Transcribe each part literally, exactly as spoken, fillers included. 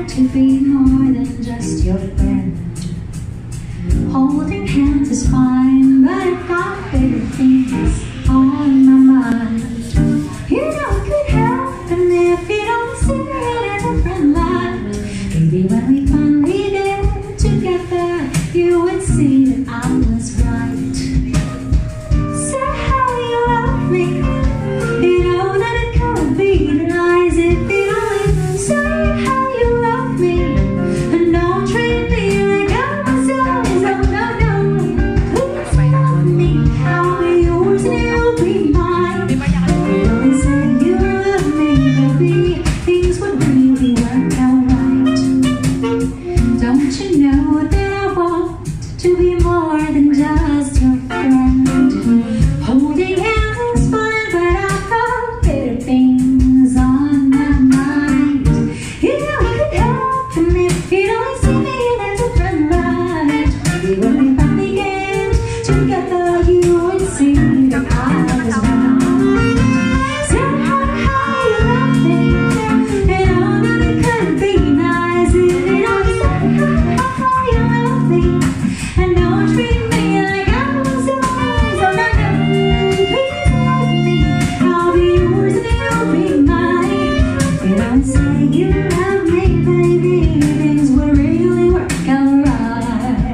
want to be more than just your friend. Holding hands is fine, but I've got bigger things on my mind. You know it could happen if you don't see it in a friend light. Maybe when we finally get together, you would see that I was right. Say how you love me, you know that it could be nice if you only say how you love me, and don't treat me like I'm a size. Oh no, no, please love me, I'll be yours and you'll be mine. You only say you love me, baby, things would really work out right. Don't you know that I want to be more than just your friend? Holding hands is fine, but I've got better things on my mind. You know it could happen if you don't see me as a friend, right? Maybe when we finally get together, you would see that I was right. Say how, how you love me, and all that it could be nice if you don't say how, how you love me, and don't treat me like I was yours. Oh no, no, please love me, I'll be yours and you'll be mine. You don't say you love me, baby, things will really work out right.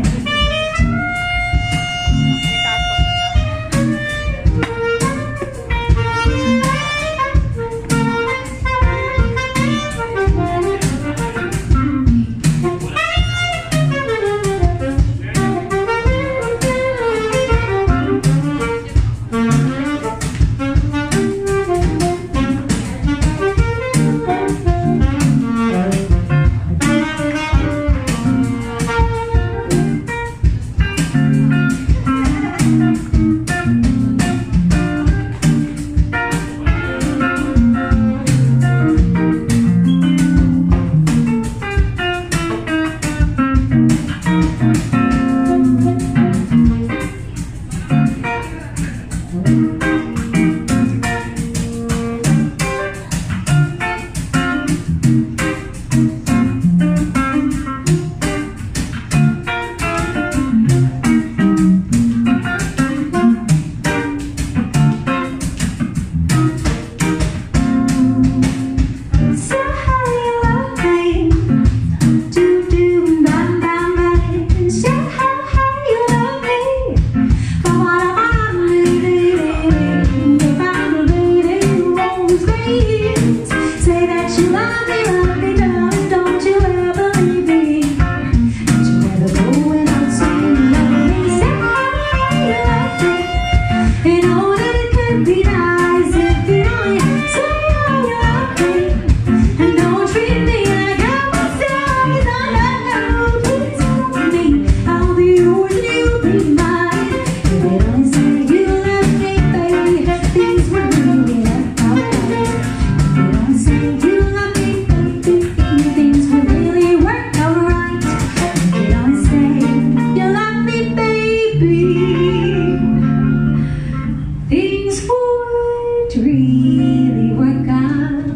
Things would really work out.